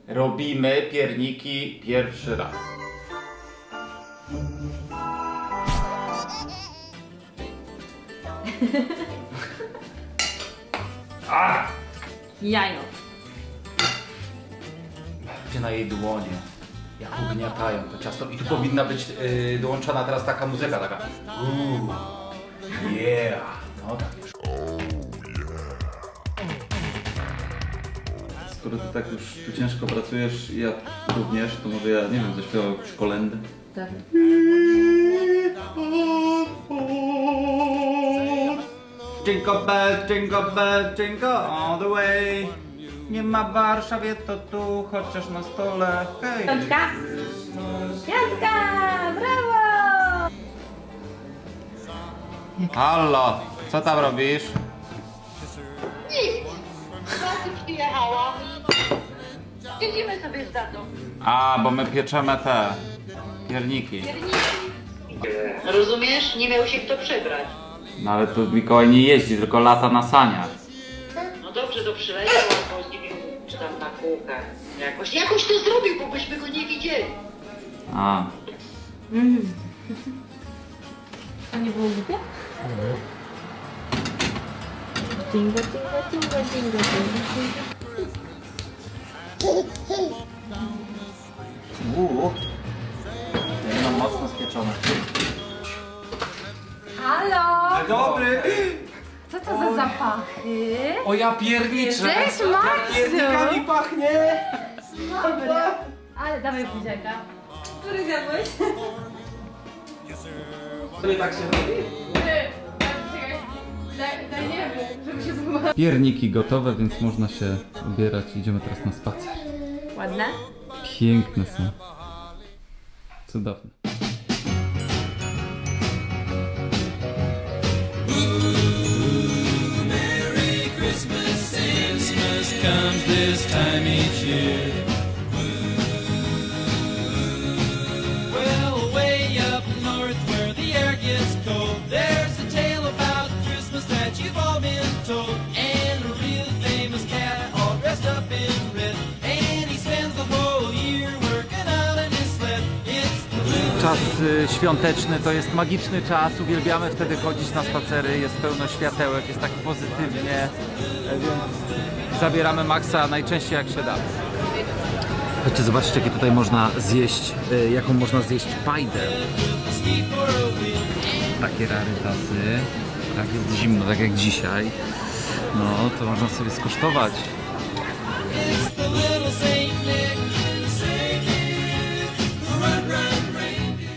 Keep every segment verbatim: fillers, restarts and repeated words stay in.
Robimy pierniki pierwszy raz. A! Jajo. Gdzie na jej dłonie, jak ugniatają to ciasto. I tu powinna być yy, dołączona teraz taka muzyka, taka uuu, yeah, no tak już. Skoro ty tak już tu ciężko pracujesz i ja również, to może ja, nie wiem, zaśpiewam jakąś kolędę? Tak. Jingle bell, jingle bell, jingle all the way. Nie ma w Warszawie, to tu, chociaż na stole. Hej! Piątka! Piątka! Brawo! Hallo, co tam robisz? Nic! Pracy przyjechała. Siedzimy sobie z tatą. A, bo my pieczemy te pierniki. Rozumiesz? Nie miał się kto przebrać. No ale tu Mikołaj nie jeździ, tylko lata na saniach. No dobrze, to przyleciał albo z nim, czy tam na kółkach. Jakoś, jakoś to zrobił, bo byśmy go nie widzieli. A. Mm. A nie było głupie? Tinga, tinga, tinga, tinga, tinga. Uuu. No mocno spieczone. Halo! Dzień dobry! Co to za zapachy? O ja pierniczę! Cześć, Maksiu! Piernikami pachnie! Dobra. Ale dawaj buziaka. Który zjadłeś? Nie tak się robi? Daj, daj nie wiem, żeby się zgubiła. Pierniki gotowe, więc można się ubierać. Idziemy teraz na spacer. Ładne? Piękne są. Cudowne. Merry Christmas, Christmas comes this time each year. Well, way up north where the air gets cold, there's a tale about Christmas that you've all been told. And a real famous cat all dressed up in red, and he spends the whole year working out in his sled. It's the Czas y, świąteczny to jest magiczny czas, uwielbiamy wtedy chodzić na spacery, jest pełno światełek, jest tak pozytywnie, e, więc zabieramy Maxa najczęściej jak się da. Chodźcie, zobaczcie, jakie tutaj można zjeść, y, jaką można zjeść pajdę. Takie rarytasy, tak jest zimno, tak jak dzisiaj, no to można sobie skosztować. the little Saint Nick, Saint Nick, run, run, reindeer.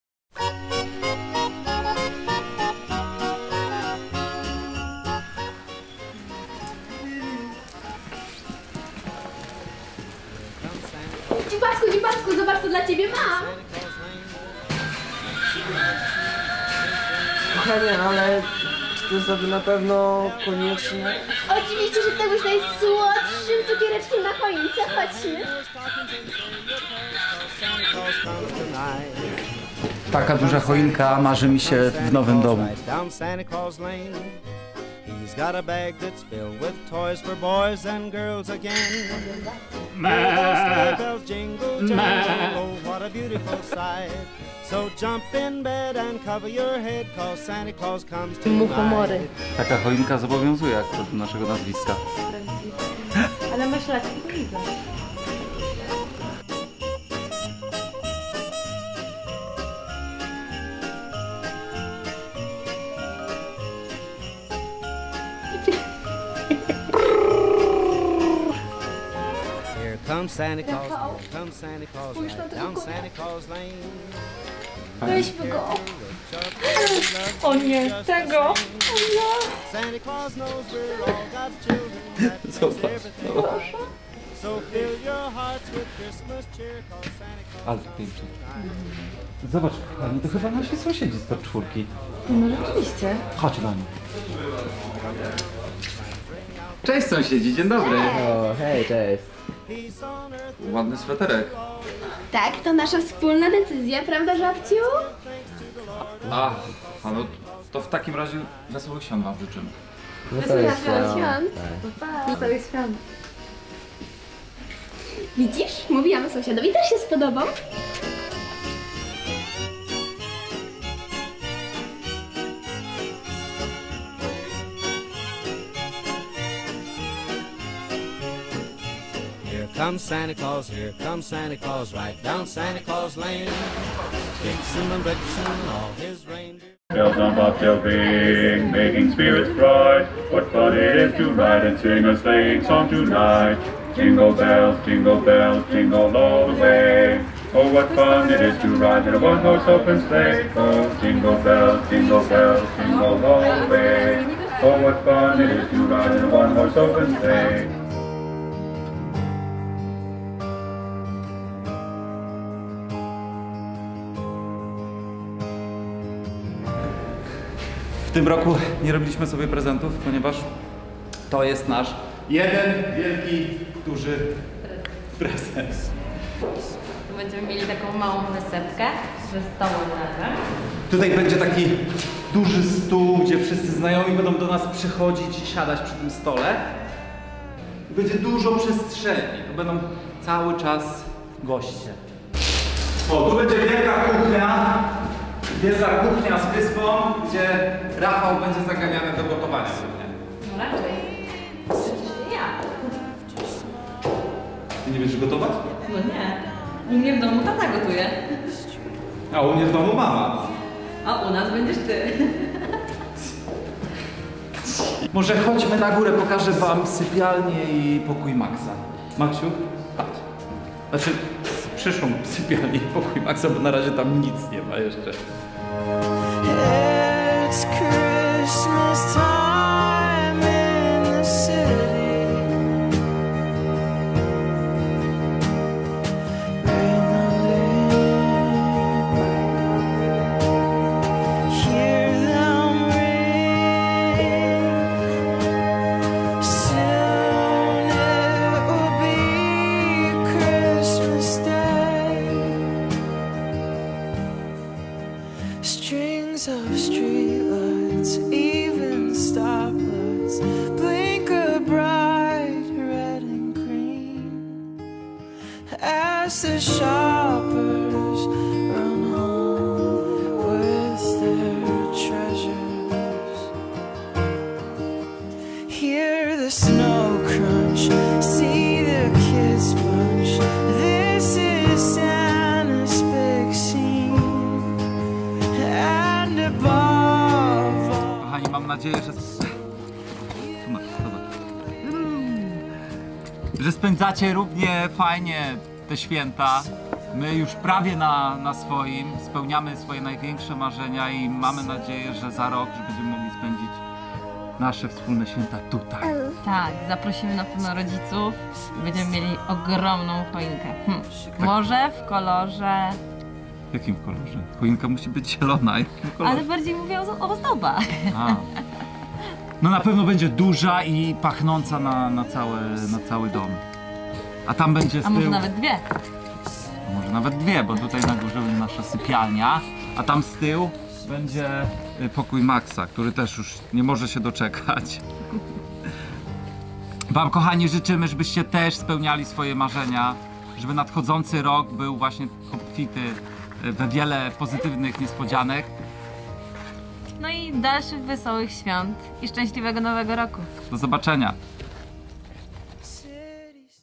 Dziubasku, dziubasku, zobacz co dla ciebie mam! Kochanie, ale czy to jest na pewno konieczne? Oczywiście, że to już najsłodszym cukiereczkiem na choince, chodźmy. Taka duża choinka marzy mi się w nowym domu. Down Santa Claus Lane. He's got a bag that's filled with toys for boys and girls again. Sleigh bells jingle, jangle, oh what a beautiful sight. So jump in bed and cover your head, 'cause Santa Claus comes Muchomory. tonight. Taka choinka zobowiązuje jak do naszego nazwiska. Ale masz rację, to widzę. Here comes Santa Claus, here comes Santa Claus, right down Santa Claus Lane. Weźmy go. O nie, tego. O nie. Santa Claus knows we're all God's children. That makes Zobacz, everything zobacz. right. So fill your hearts with Christmas cheer, 'cause Santa Claus Ale pięknie. Zobacz, kochani, to chyba nasi sąsiedzi z top czwórki. No rzeczywiście. Chodź do mnie. Cześć sąsiedzi, dzień dobry. O, hej, cześć. Ładny sweterek. Tak, to nasza wspólna decyzja, prawda, żabciu? A, a no to w takim razie wesołych świąt wam życzymy. Wesołych Wesołych świąt. Tak. Pa. Wesołych świąt. Widzisz? Mówiłam sąsiadowi, też się spodobał. Here comes Santa Claus, here comes Santa Claus, right down Santa Claus Lane. Dixon and Blitzen and all his reindeer. Bells on bobtail ring, making spirits bright. What fun it is to ride and sing a sleighing song tonight. Jingle bells, jingle bells, jingle all the way. Oh, what fun it is to ride in a one-horse open sleigh. Oh, jingle bells, jingle bells, jingle all the way. Oh, what fun it is to ride in a one-horse open sleigh. W tym roku nie robiliśmy sobie prezentów, ponieważ to jest nasz jeden wielki, duży prezent. Będziemy mieli taką małą wysepkę ze stołem razem. Tutaj będzie taki duży stół, gdzie wszyscy znajomi będą do nas przychodzić i siadać przy tym stole. Będzie dużo przestrzeni, tu będą cały czas goście. O, tu będzie wielka kuchnia. Wielka kuchnia z wyspą, gdzie Rafał będzie zaganiany do gotowania. No raczej. Przecież nie ja. Ty nie będziesz gotować? No nie. U mnie w domu tata gotuje. A u mnie w domu mama. A u nas będziesz ty. Może chodźmy na górę, pokażę wam sypialnię i pokój Maxa. Maksiu, chodź. Znaczy, przyszłą sypialnię i pokój Maxa, bo na razie tam nic nie ma jeszcze. It's Christmas time in the city. Ring the ring. Hear them ring. Soon it will be Christmas Day. Strings of streetlights, even stoplights, blink a bright red and green as the shoppers run home with their treasures. Hear the snow crunch, see the kids bunch. This is Santa's big scene. Kochani, mam nadzieję, że... że spędzacie równie fajnie te święta. My już prawie na, na swoim, spełniamy swoje największe marzenia i mamy nadzieję, że za rok że będziemy mogli spędzić nasze wspólne święta tutaj. Tak, zaprosimy na pewno rodziców. Będziemy mieli ogromną choinkę. Hm. Może w kolorze... W jakim kolorze? Choinka musi być zielona. Jakim kolorze? Ale bardziej mówię o, o ozdobach. A. No na pewno będzie duża i pachnąca na, na, całe, na cały dom. A tam będzie z A może tyłu... nawet dwie. A może nawet dwie, bo tutaj na górze będzie nasza sypialnia, a tam z tyłu będzie pokój Maxa, który też już nie może się doczekać. Wam, kochani, życzymy, żebyście też spełniali swoje marzenia, żeby nadchodzący rok był właśnie obfity we wiele pozytywnych niespodzianek. No i dalszych wesołych świąt i szczęśliwego nowego roku. Do zobaczenia!